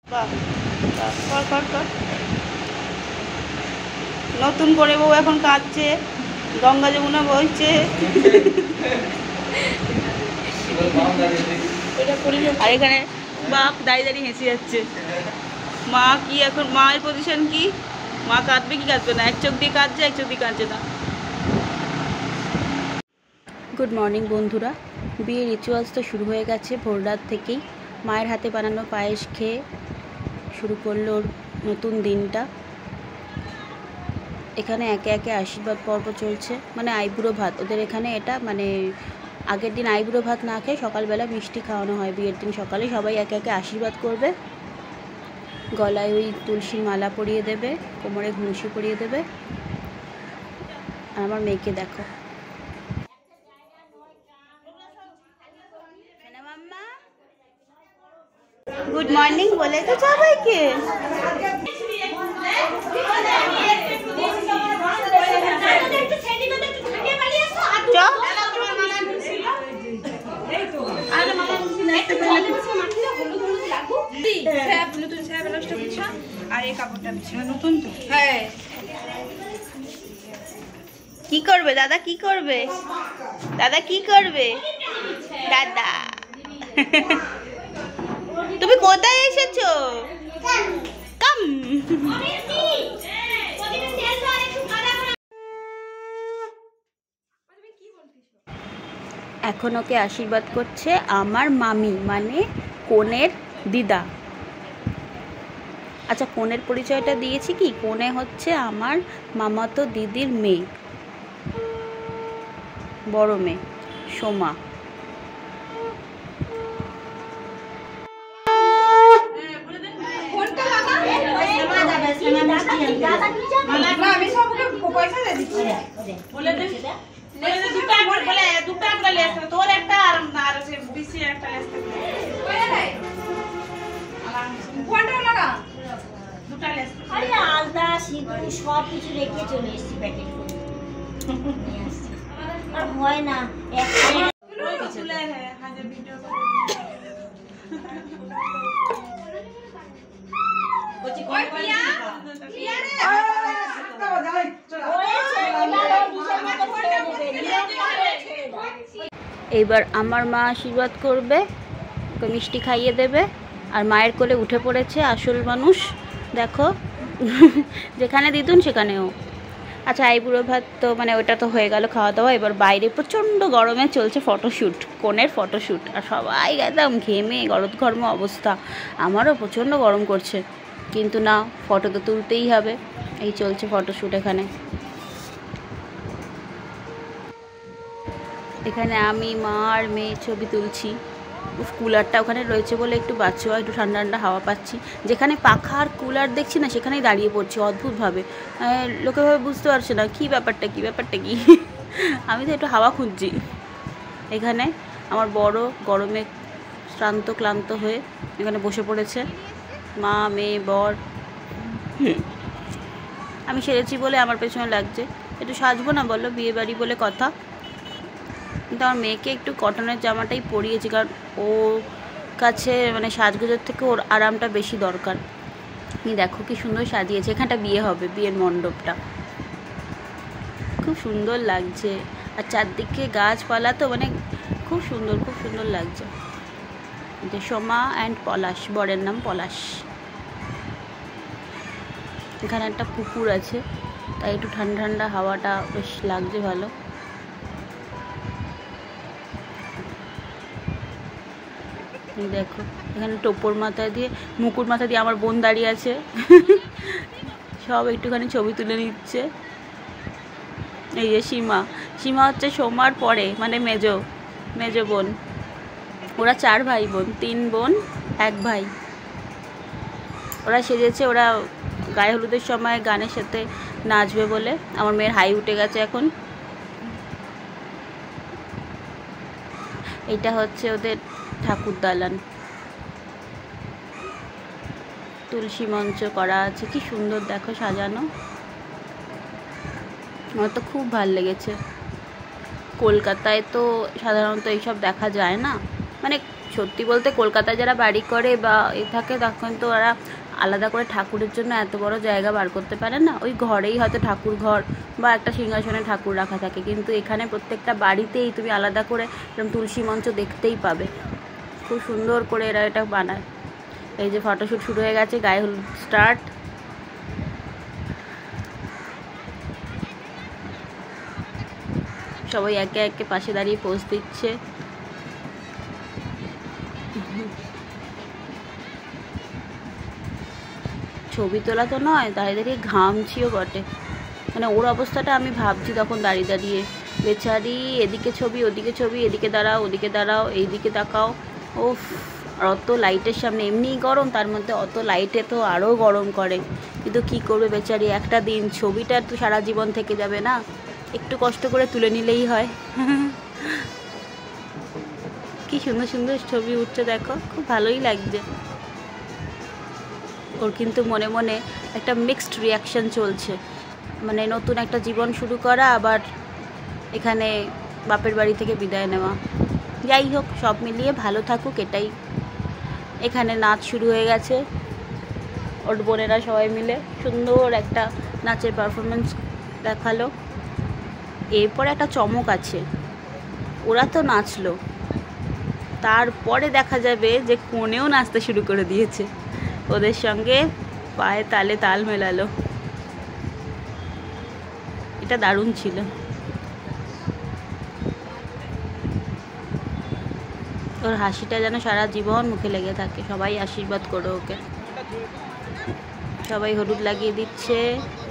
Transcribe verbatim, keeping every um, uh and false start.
নতুন করে বউ এখন কাঁদছে, গঙ্গা যমুনা বইছে। আর এখানে বাপ দাঁড়িয়ে দাঁড়িয়ে হেসে যাচ্ছে। মা কি এখন মায়ের পজিশন কি? মা কাঁদবে কি কাঁদবে না? এক চোখ দিয়ে কাঁদছে, এক চোখ দিয়ে কাঁদছে না। গুড মর্নিং বন্ধুরা, বিয়ের রিচুয়ালস তো শুরু হয়ে গেছে ভোর রাত থেকেই। মায়ের হাতে বানানো পায়েস খেয়ে শুরু করলো ওর নতুন দিনটা। এখানে একে একে আশীর্বাদ পর্ব চলছে, মানে আইবুড়ো ভাত ওদের এখানে। এটা মানে আগের দিন আইবুড়ো ভাত না খেয়ে সকালবেলা মিষ্টি খাওয়ানো হয়। বিয়ের দিন সকালে সবাই একে একে আশীর্বাদ করবে, গলায় ওই তুলসীর মালা পরিয়ে দেবে, কোমরে ঘুষি পরিয়ে দেবে। আর আমার মেয়েকে দেখো, গুড মর্নিং বলে তো সবাইকে। কি করবে দাদা? কি করবে দাদা? কি করবে দাদা? তুমি কোথায় এসেছো? কাম এখন ওকে আশীর্বাদ করছে আমার মামি, মানে কনের দিদা। আচ্ছা, কনের পরিচয়টা দিয়েছি কি? কনে হচ্ছে আমার মামাতো দিদির মেয়ে, বড় মেয়ে সোমা। সব কিছু রেখে চলে এসেছি প্যাকেট করে। আর হয় না এইবার আমার মা আশীর্বাদ করবে, ওকে মিষ্টি খাইয়ে দেবে। আর মায়ের কোলে উঠে পড়েছে আসল মানুষ, দেখো। যেখানে দিতুন সেখানেও। আচ্ছা, আইবুড়ো ভাত তো মানে ওটা তো হয়ে গেল খাওয়া দাওয়া। এবার বাইরে প্রচণ্ড গরমে চলছে ফটোশ্যুট, কনের ফটোশ্যুট। আর সবাই একদম ঘেমে গলদঘর্ম অবস্থা। আমারও প্রচণ্ড গরম করছে, কিন্তু না, ফটো তো তুলতেই হবে। এই চলছে ফটোশ্যুট এখানে। এখানে আমি মা আর মেয়ে ছবি তুলছি। কুলারটা ওখানে রয়েছে বলে একটু বাচ্চা একটু ঠান্ডা ঠান্ডা হাওয়া পাচ্ছি। যেখানে পাখা আর কুলার দেখছি না, সেখানেই দাঁড়িয়ে পড়ছি অদ্ভুতভাবে। লোকে ভাবে বুঝতে পারছে না কী ব্যাপারটা কী ব্যাপারটা কী আমি তো একটু হাওয়া খুঁজছি। এখানে আমার বড় গরমে শ্রান্ত ক্লান্ত হয়ে এখানে বসে পড়েছে, মা মেয়ে বর। আমি সেরেছি বলে আমার পেছনে লাগছে। একটু সাজবো না বলো, বিয়ে বাড়ি বলে কথা। কিন্তু আমার মেয়েকে একটু কটনের জামাটাই পরিয়েছি, কারণ ও কাছে মানে সাজগোজের থেকে ওর আরামটা বেশি দরকার। তুমি দেখো কি সুন্দর সাজিয়েছে। এখানটা বিয়ে হবে, বিয়ের মণ্ডপটা খুব সুন্দর লাগছে। আর চারদিকে গাছপালা তো মানে খুব সুন্দর, খুব সুন্দর লাগছে। যে সোমা অ্যান্ড পলাশ, বরের নাম পলাশ। এখানে একটা পুকুর আছে, তাই একটু ঠান্ডা ঠান্ডা হাওয়াটা বেশ লাগছে ভালো। দেখো এখানে টোপর মাথায় দিয়ে, মুকুট মাথা দিয়ে আমার বোন দাঁড়িয়ে আছে। সব একটুখানি ছবি তুলে নিচ্ছে। এই যে সীমা, সীমা হচ্ছে সোমার পরে, মানে মেজো মেজো বোন। ওরা চার ভাই বোন, তিন বোন এক ভাই। ওরা সেজেছে, ওরা গায়ে হলুদের সময় গানের সাথে নাচবে বলে। আমার মেয়ের হাই উঠে গেছে এখন। এটা হচ্ছে ওদের ঠাকুর দালান, তুলসী মঞ্চ করা আছে, কি সুন্দর দেখো সাজানো। আমার তো খুব ভালো লেগেছে। কলকাতায় তো সাধারণত এইসব দেখা যায় না, মানে সত্যি বলতে কলকাতায় যারা বাড়ি করে বা এ থাকে তখন তো ওরা আলাদা করে ঠাকুরের জন্য এত বড় জায়গা বার করতে পারে না, ওই ঘরেই হয়তো ঠাকুর ঘর বা একটা সিংহাসনে ঠাকুর রাখা থাকে, কিন্তু এখানে প্রত্যেকটা বাড়িতেই তুমি আলাদা করে এরকম তুলসী মঞ্চ দেখতেই পাবে। খুব সুন্দর করে এরা এটা বানায়। এই যে ফটোশ্যুট শুরু হয়ে গেছে, গায়ে হলুদ স্টার্ট। সবাই একে একে পাশে দাঁড়িয়ে পোজ দিচ্ছে। ছবি তোলা তো নয়, দাঁড়িয়ে দাঁড়িয়ে ঘামছিও বটে, মানে ওর অবস্থাটা আমি ভাবছি তখন দাঁড়িয়ে দাঁড়িয়ে, বেচারি এদিকে ছবি ওদিকে ছবি, এদিকে দাঁড়াও ওদিকে দাঁড়াও এইদিকে তাকাও। ওফ, আর অত লাইটের সামনে এমনিই গরম, তার মধ্যে অত লাইটে তো আরও গরম করে, কিন্তু কি করবে বেচারি, একটা দিন, ছবিটা তো সারা জীবন থেকে যাবে না, একটু কষ্ট করে তুলে নিলেই হয়। কি সুন্দর সুন্দর ছবি উঠছে দেখো, খুব ভালোই লাগছে। ওর কিন্তু মনে মনে একটা মিক্সড রিয়াকশান চলছে, মানে নতুন একটা জীবন শুরু করা, আবার এখানে বাপের বাড়ি থেকে বিদায় নেওয়া। যাই হোক, সব মিলিয়ে ভালো থাকুক এটাই। এখানে নাচ শুরু হয়ে গেছে, ওর বোনেরা সবাই মিলে সুন্দর একটা নাচের পারফরমেন্স দেখালো। এরপর একটা চমক আছে, ওরা তো নাচলো, তারপরে দেখা যাবে যে কনেও নাচতে শুরু করে দিয়েছে, ওদের সঙ্গে পায়ে তালে তাল মেলালো। এটা দারুণ ছিল। ওর হাসিটা যেন সারা জীবন মুখে লেগে থাকে, সবাই আশীর্বাদ করো ওকে। সবাই হলুদ লাগিয়ে দিচ্ছে।